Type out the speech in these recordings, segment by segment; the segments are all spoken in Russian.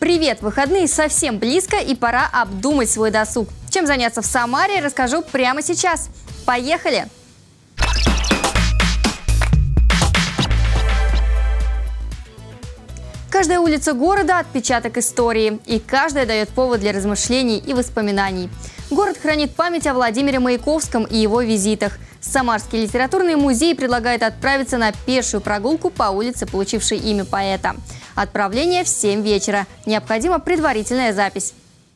Привет! Выходные совсем близко и пора обдумать свой досуг. Чем заняться в Самаре, расскажу прямо сейчас. Поехали! Каждая улица города – отпечаток истории, и каждая дает повод для размышлений и воспоминаний. Город хранит память о Владимире Маяковском и его визитах. Самарский литературный музей предлагает отправиться на пешую прогулку по улице, получившей имя поэта. Отправление в 7 вечера. Необходима предварительная запись.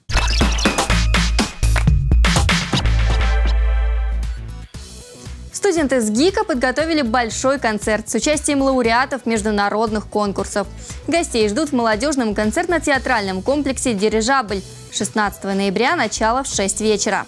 Студенты с ГИКа подготовили большой концерт с участием лауреатов международных конкурсов. Гостей ждут в молодежном концертно-театральном комплексе «Дирижабль». 16 ноября, начало в 6 вечера.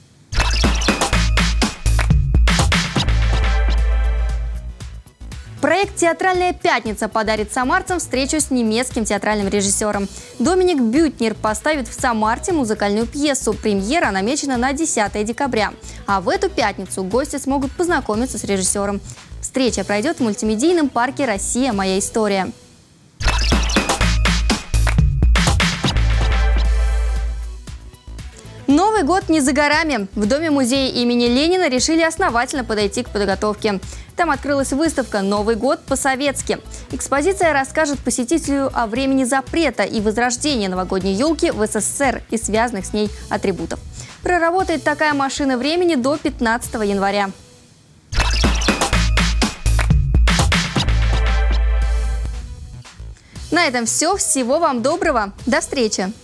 Проект «Театральная пятница» подарит самарцам встречу с немецким театральным режиссером. Доминик Бютнер поставит в Самарте музыкальную пьесу. Премьера намечена на 10 декабря. А в эту пятницу гости смогут познакомиться с режиссером. Встреча пройдет в мультимедийном парке «Россия. Моя история». Новый год не за горами. В Доме-музее имени Ленина решили основательно подойти к подготовке. Там открылась выставка «Новый год по-советски». Экспозиция расскажет посетителю о времени запрета и возрождения новогодней елки в СССР и связанных с ней атрибутов. Проработает такая машина времени до 15 января. На этом все. Всего вам доброго. До встречи!